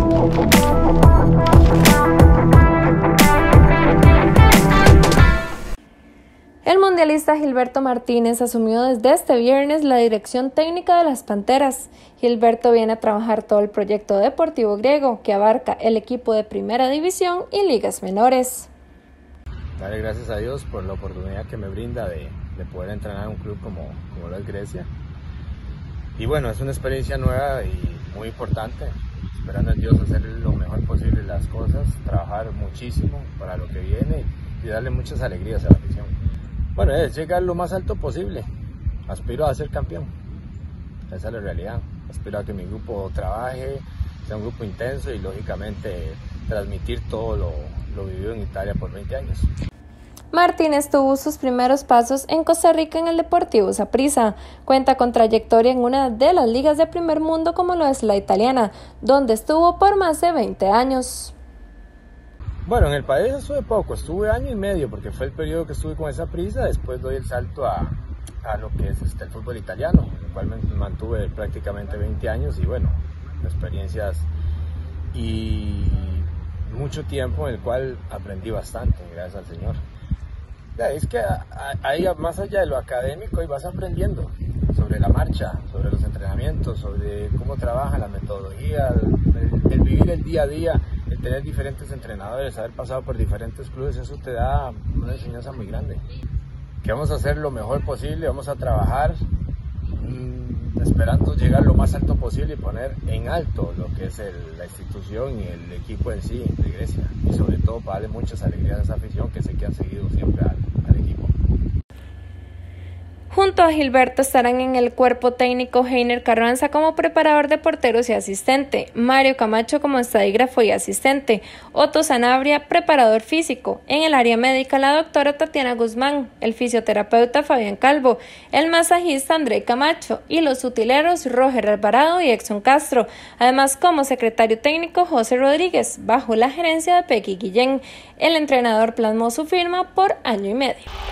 El mundialista Gilberto Martínez asumió desde este viernes la dirección técnica de las Panteras. Gilberto viene a trabajar todo el proyecto deportivo griego, que abarca el equipo de primera división y ligas menores. Darle gracias a Dios por la oportunidad que me brinda de poder entrenar en un club como lo es Grecia. Y bueno, es una experiencia nueva y muy importante. Esperando a Dios hacer lo mejor posible las cosas, trabajar muchísimo para lo que viene y darle muchas alegrías a la afición. Bueno, es llegar lo más alto posible. Aspiro a ser campeón. Esa es la realidad. Aspiro a que mi grupo trabaje, sea un grupo intenso y lógicamente transmitir todo lo vivido en Italia por 20 años. Martínez tuvo sus primeros pasos en Costa Rica en el Deportivo Saprissa. Cuenta con trayectoria en una de las ligas de primer mundo como lo es la italiana, donde estuvo por más de 20 años. Bueno, en el país estuve poco, estuve año y medio porque fue el periodo que estuve con esa prisa. Después doy el salto a lo que es el fútbol italiano, el cual me mantuve prácticamente 20 años y bueno, experiencias y mucho tiempo en el cual aprendí bastante, gracias al Señor. Es que ahí más allá de lo académico y vas aprendiendo sobre la marcha, sobre los entrenamientos, sobre cómo trabajan la metodología, el vivir el día a día, el tener diferentes entrenadores, haber pasado por diferentes clubes, eso te da una enseñanza muy grande. Que vamos a hacer lo mejor posible, vamos a trabajar esperando llegar lo más alto posible y poner en alto lo que es la institución y el equipo en sí de Grecia. Y sobre todo para darle muchas alegrías a esa afición que sé que han seguido siempre al equipo. Junto a Gilberto estarán en el cuerpo técnico Heiner Carranza como preparador de porteros y asistente, Mario Camacho como estadígrafo y asistente, Otto Sanabria, preparador físico, en el área médica la doctora Tatiana Guzmán, el fisioterapeuta Fabián Calvo, el masajista André Camacho y los utileros Roger Alvarado y Exxon Castro, además como secretario técnico José Rodríguez, bajo la gerencia de Pequi Guillén. El entrenador plasmó su firma por año y medio.